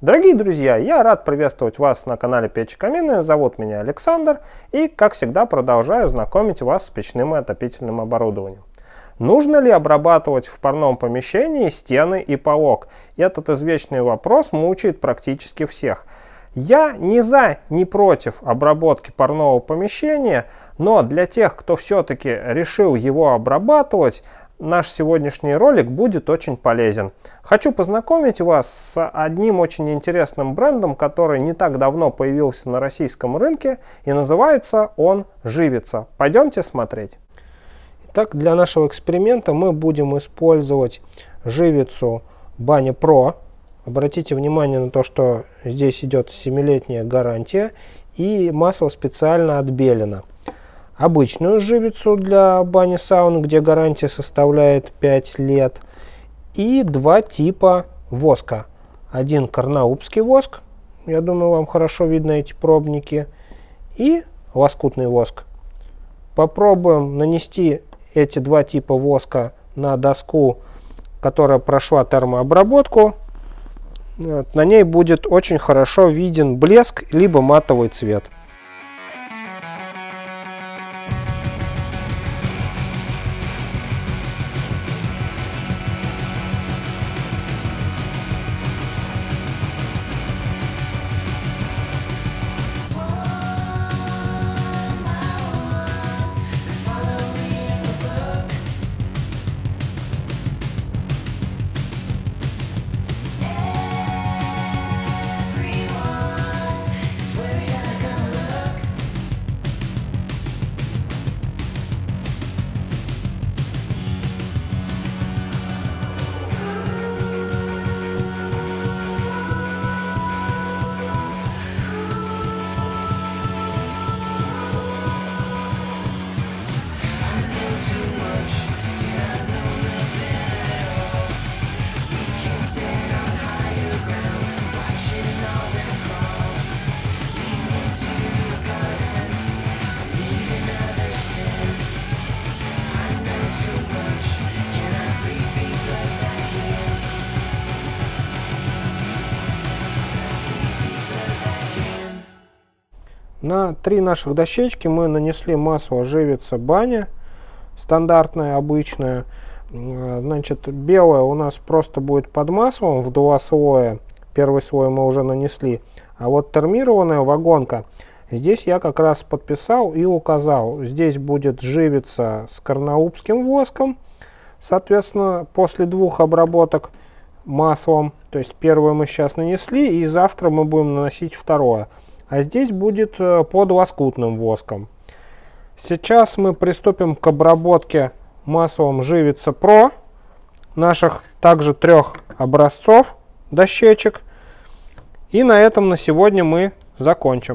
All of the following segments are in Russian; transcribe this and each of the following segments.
Дорогие друзья, я рад приветствовать вас на канале Печи Каминная. Зовут меня Александр и, как всегда, продолжаю знакомить вас с печным и отопительным оборудованием. Нужно ли обрабатывать в парном помещении стены и полок? Этот извечный вопрос мучает практически всех. Я ни за, ни против обработки парного помещения, но для тех, кто все-таки решил его обрабатывать, наш сегодняшний ролик будет очень полезен. Хочу познакомить вас с одним очень интересным брендом, который не так давно появился на российском рынке, и называется он Живица. Пойдемте смотреть. Итак, для нашего эксперимента мы будем использовать Живицу Баня Pro. Обратите внимание на то, что здесь идет 7-летняя гарантия и масло специально отбелено. Обычную живицу для бани сауны, где гарантия составляет 5 лет, и два типа воска. Один карнаубский воск, я думаю, вам хорошо видно эти пробники, и лоскутный воск. Попробуем нанести эти два типа воска на доску, которая прошла термообработку. На ней будет очень хорошо виден блеск либо матовый цвет. На 3 наших дощечки мы нанесли масло Живица Баня, стандартное, обычное. Значит, белое у нас просто будет под маслом в 2 слоя. Первый слой мы уже нанесли. А вот термированная вагонка, здесь я как раз подписал и указал. Здесь будет Живица с карнаубским воском. Соответственно, после 2 обработок маслом, то есть первое мы сейчас нанесли, и завтра мы будем наносить второе. А здесь будет под лоскутным воском. Сейчас мы приступим к обработке маслом Живица Pro наших также 3 образцов дощечек. И на этом на сегодня мы закончим.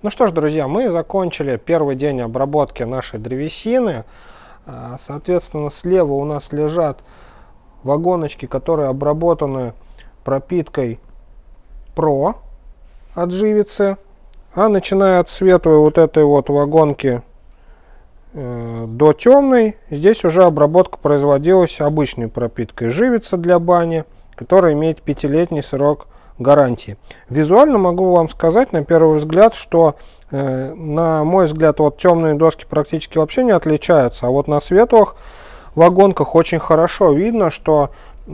Ну что ж, друзья, мы закончили первый день обработки нашей древесины. Соответственно, слева у нас лежат вагоночки, которые обработаны пропиткой Pro от Живицы. А начиная от светлой вот этой вот вагонки до темной, здесь уже обработка производилась обычной пропиткой Живица для бани, которая имеет 5-летний срок гарантии. Визуально могу вам сказать на первый взгляд, что на мой взгляд вот темные доски практически вообще не отличаются, а вот на светлых вагонках очень хорошо видно, что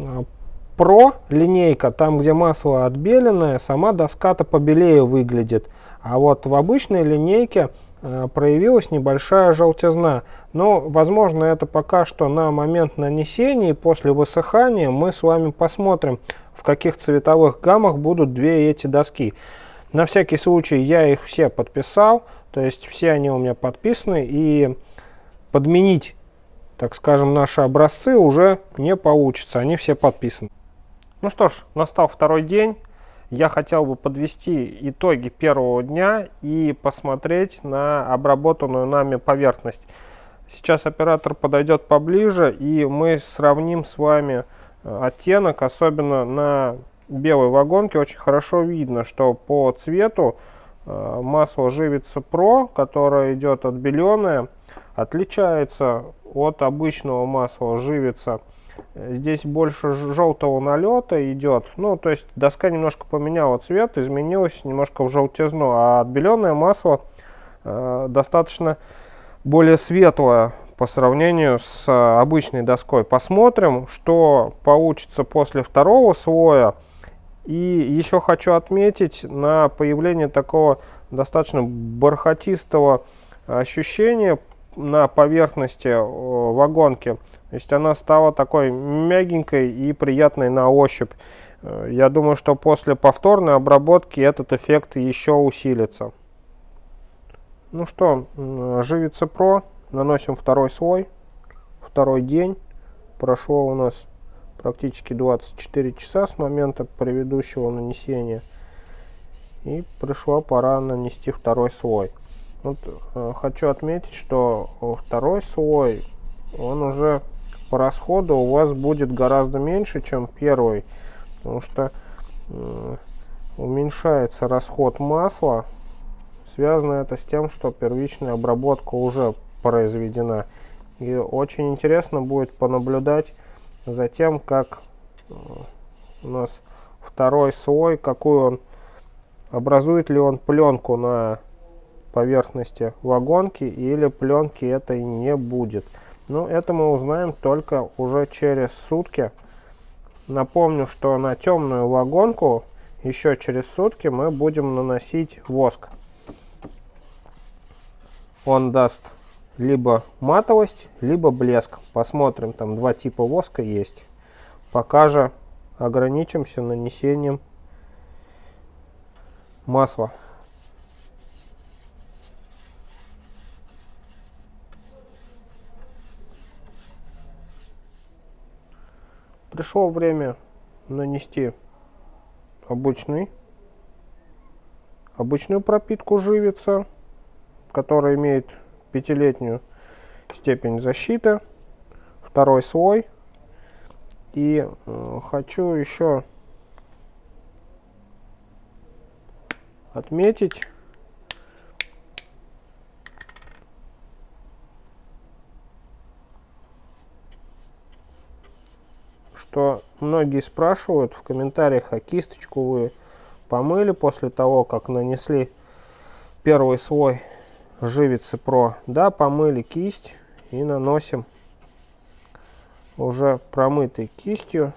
Pro линейка, там где масло отбеленное, сама доска-то побелее выглядит, а вот в обычной линейке проявилась небольшая желтизна. Но возможно это пока что на момент нанесения, и после высыхания мы с вами посмотрим, в каких цветовых гаммах будут две эти доски. На всякий случай я их все подписал, то есть все они у меня подписаны, и подменить, так скажем, наши образцы уже не получится, они все подписаны. Ну что ж, настал второй день. Я хотел бы подвести итоги первого дня и посмотреть на обработанную нами поверхность. Сейчас оператор подойдет поближе, и мы сравним с вами оттенок, особенно на белой вагонке. Очень хорошо видно, что по цвету масло Живица Pro, которое идет отбеленное, отличается от обычного масла Живица. Здесь больше желтого налета идет, ну то есть доска немножко поменяла цвет, изменилась немножко в желтизну, а отбеленное масло достаточно более светлое по сравнению с обычной доской. Посмотрим, что получится после второго слоя. И еще хочу отметить на появление такого достаточно бархатистого ощущения на поверхности вагонки. То есть она стала такой мягенькой и приятной на ощупь. Я думаю, что после повторной обработки этот эффект еще усилится. Ну что, Живица Pro, наносим второй слой. Второй день. Прошло у нас практически 24 часа с момента предыдущего нанесения. И пришла пора нанести второй слой. Вот, хочу отметить, что второй слой, он уже по расходу у вас будет гораздо меньше, чем первый, потому что уменьшается расход масла. Связано это с тем, что первичная обработка уже произведена. И очень интересно будет понаблюдать за тем, как у нас второй слой, какую он образует, ли он пленку на поверхности вагонки, или пленки этой не будет. Но это мы узнаем только уже через сутки. Напомню, что на темную вагонку еще через сутки мы будем наносить воск. Он даст либо матовость, либо блеск. Посмотрим, там два типа воска есть. Пока же ограничимся нанесением масла. Пришло время нанести обычную пропитку Живица, которая имеет 5-летнюю степень защиты. Второй слой. И хочу еще отметить, что многие спрашивают в комментариях, а кисточку вы помыли после того, как нанесли первый слой Живицы Pro? Да, помыли кисть и наносим уже промытой кистью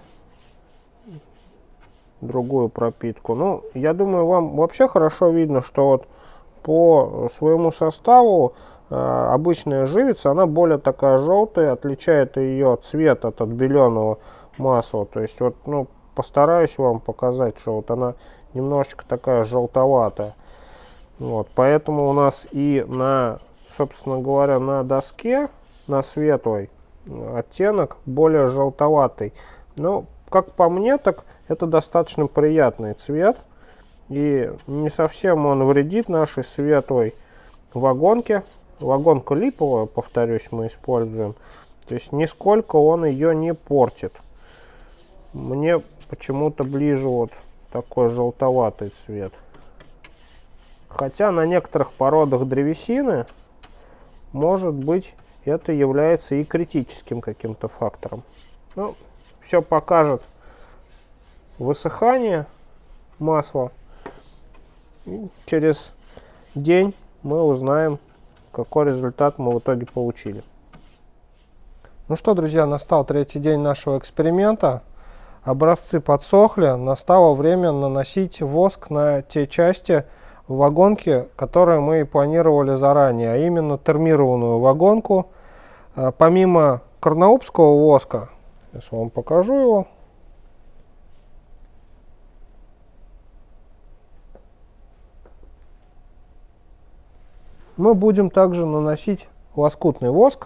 другую пропитку. Ну, я думаю, вам вообще хорошо видно, что вот по своему составу обычная Живица, она более такая желтая, отличает ее цвет от отбеленного масла. То есть вот, ну, постараюсь вам показать, что вот она немножечко такая желтоватая. Вот, поэтому у нас и на, собственно говоря, на доске, на светлой, оттенок более желтоватый. Но, как по мне, так это достаточно приятный цвет. И не совсем он вредит нашей светлой вагонке. Вагонку липовую, повторюсь, мы используем. То есть нисколько он ее не портит. Мне почему-то ближе вот такой желтоватый цвет. Хотя на некоторых породах древесины, может быть, это является и критическим каким-то фактором. Ну, все покажет высыхание масла. И через день мы узнаем, какой результат мы в итоге получили. Ну что, друзья, настал третий день нашего эксперимента. Образцы подсохли, настало время наносить воск на те части вагонки, которые мы планировали заранее, а именно термированную вагонку. Помимо карнаубского воска, сейчас вам покажу его. Мы будем также наносить лоскутный воск.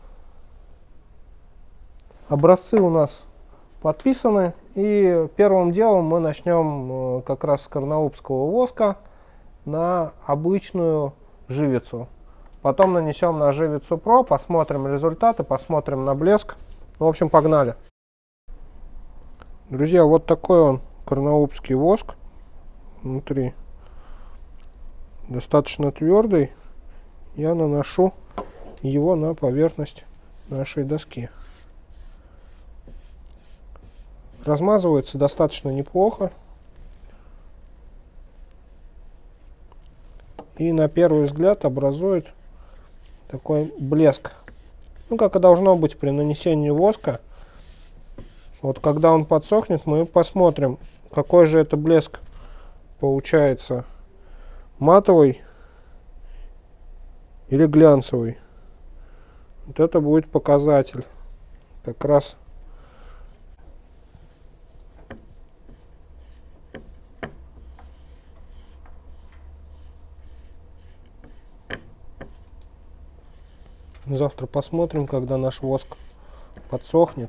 Образцы у нас подписаны, и первым делом мы начнем как раз с карнаубского воска на обычную живицу. Потом нанесем на живицу Pro, посмотрим результаты, посмотрим на блеск. В общем, погнали. Друзья, вот такой он карнаубский воск. Внутри достаточно твердый. Я наношу его на поверхность нашей доски. Размазывается достаточно неплохо. И на первый взгляд образует такой блеск. Ну, как и должно быть при нанесении воска. Вот когда он подсохнет, мы посмотрим, какой же это блеск получается. Матовый или глянцевый. Вот это будет показатель. Как раз завтра посмотрим, когда наш воск подсохнет.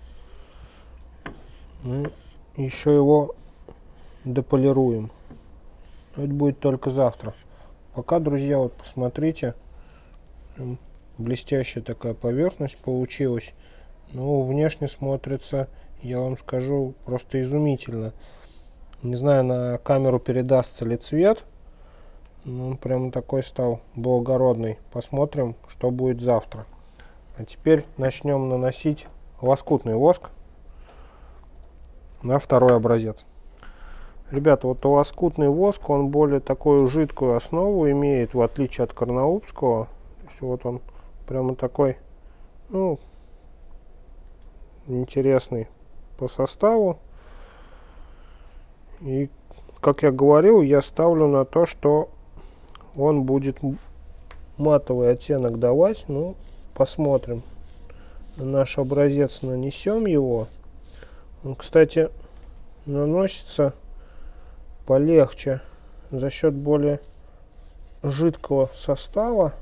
Мы еще его дополируем. Это будет только завтра. Пока, друзья, вот посмотрите, блестящая такая поверхность получилась. Ну, внешне смотрится, я вам скажу, просто изумительно. Не знаю, на камеру передастся ли цвет. Ну, прям такой стал благородный. Посмотрим, что будет завтра. А теперь начнем наносить лоскутный воск на второй образец. Ребята, вот лоскутный воск, он более такую жидкую основу имеет, в отличие от карнаубского. То есть вот он прямо такой, ну, интересный по составу. И, как я говорил, я ставлю на то, что он будет матовый оттенок давать. Ну, посмотрим. На наш образец нанесем его. Он, кстати, наносится полегче за счет более жидкого состава.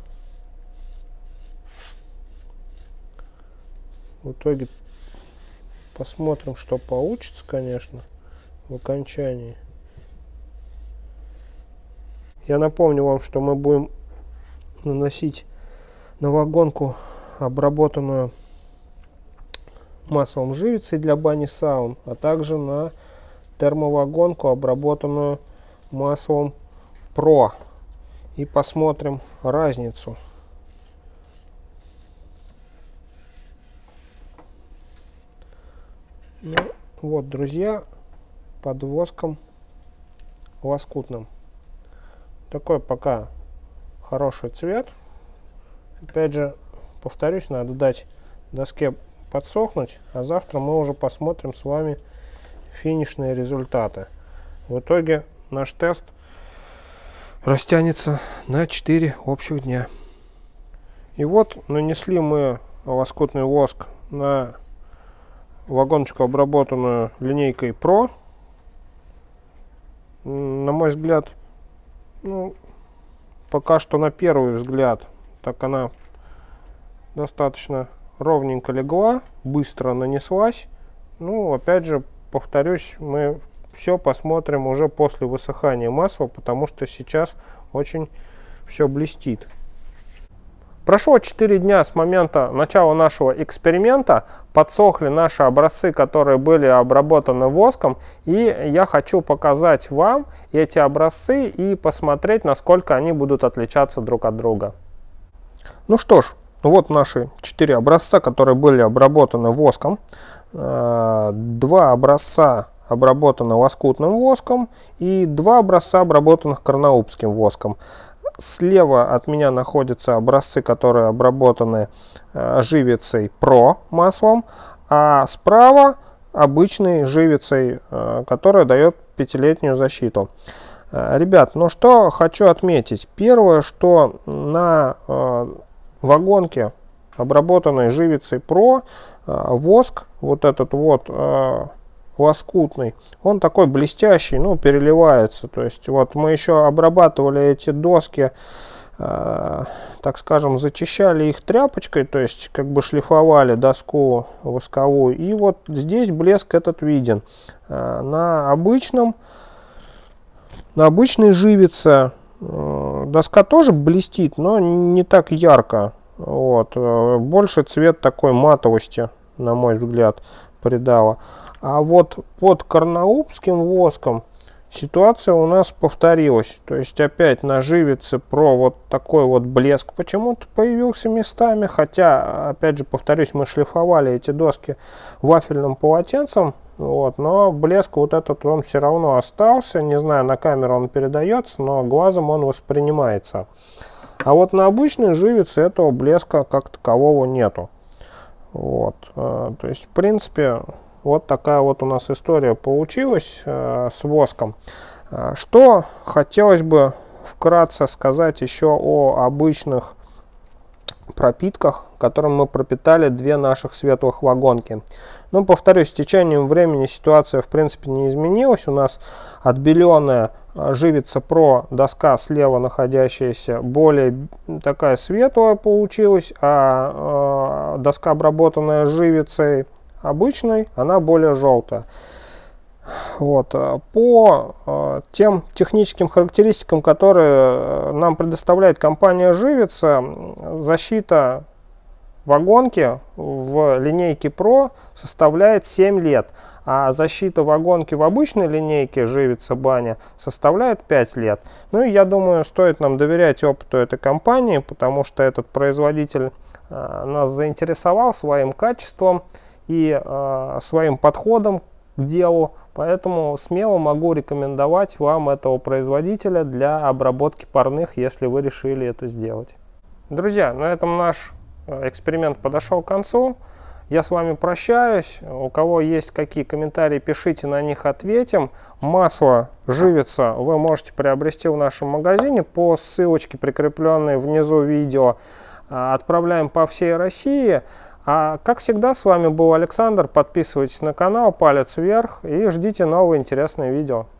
В итоге посмотрим, что получится, конечно, в окончании. Я напомню вам, что мы будем наносить на вагонку, обработанную маслом живицей для бани саун, а также на термовагонку, обработанную маслом Pro. И посмотрим разницу. Ну, вот, друзья, под воском лоскутным. Такой пока хороший цвет. Опять же, повторюсь, надо дать доске подсохнуть, а завтра мы уже посмотрим с вами финишные результаты. В итоге наш тест растянется на 4 общих дня. И вот нанесли мы лоскутный воск на вагоночку, обработанную линейкой Pro. На мой взгляд, ну, пока что на первый взгляд, так она достаточно ровненько легла, быстро нанеслась. Ну, опять же, повторюсь, мы все посмотрим уже после высыхания масла, потому что сейчас очень все блестит. Прошло 4 дня с момента начала нашего эксперимента, подсохли наши образцы, которые были обработаны воском, и я хочу показать вам эти образцы и посмотреть, насколько они будут отличаться друг от друга. Ну что ж, вот наши 4 образца, которые были обработаны воском. 2 образца обработаны лоскутным воском и 2 образца обработанных карнаубским воском. Слева от меня находятся образцы, которые обработаны живицей Pro маслом, а справа обычной живицей, которая дает 5-летнюю защиту. Ребят, ну что хочу отметить. Первое, что на вагонке, обработанной живицей Pro, воск, вот этот вот лоскутный, он такой блестящий, ну, переливается. То есть вот мы еще обрабатывали эти доски, так скажем, зачищали их тряпочкой, то есть как бы шлифовали доску восковую, и вот здесь блеск этот виден. На обычной живице доска тоже блестит, но не так ярко. Вот. Больше цвет такой матовости, на мой взгляд, придала. А вот под карнаубским воском ситуация у нас повторилась. То есть опять на живице Pro вот такой вот блеск почему-то появился местами. Хотя, опять же, повторюсь, мы шлифовали эти доски вафельным полотенцем. Вот, но блеск вот этот он все равно остался. Не знаю, на камеру он передается, но глазом он воспринимается. А вот на обычной живице этого блеска как такового нету. Вот, то есть, в принципе, вот такая вот у нас история получилась с воском. Что хотелось бы вкратце сказать еще о обычных пропитках, которым мы пропитали 2 наших светлых вагонки. Ну, повторюсь, с течением времени ситуация в принципе не изменилась. У нас отбеленная живица Pro доска слева находящаяся более такая светлая получилась, а доска, обработанная живицей обычной, она более желтая. Вот. По тем техническим характеристикам, которые нам предоставляет компания Живица, защита вагонки в линейке Pro составляет 7 лет, а защита вагонки в обычной линейке Живица Баня составляет 5 лет. Ну и я думаю, стоит нам доверять опыту этой компании, потому что этот производитель нас заинтересовал своим качеством и своим подходом к делу, поэтому смело могу рекомендовать вам этого производителя для обработки парных, если вы решили это сделать. Друзья, на этом наш эксперимент подошел к концу. Я с вами прощаюсь. У кого есть какие комментарии, пишите, на них ответим. Масло Живица вы можете приобрести в нашем магазине по ссылочке, прикрепленной внизу видео. Отправляем по всей России. А как всегда, с вами был Александр. Подписывайтесь на канал, палец вверх и ждите новые интересные видео.